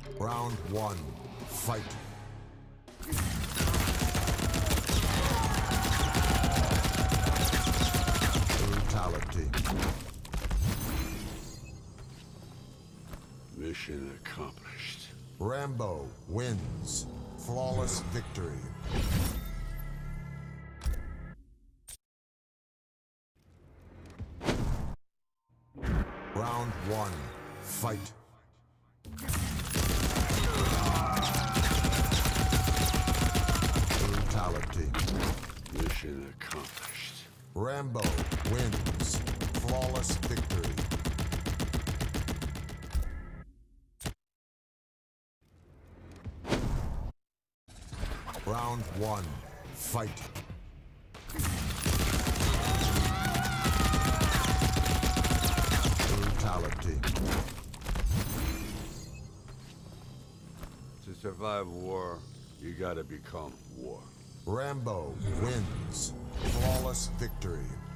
Round one, fight. Brutality. Mission accomplished. Rambo wins. Flawless victory. Round one, fight. Brutality. Mission accomplished. Rambo wins. Flawless victory. Round one, fight. Brutality. To survive war, you gotta become war. Rambo wins. Flawless victory.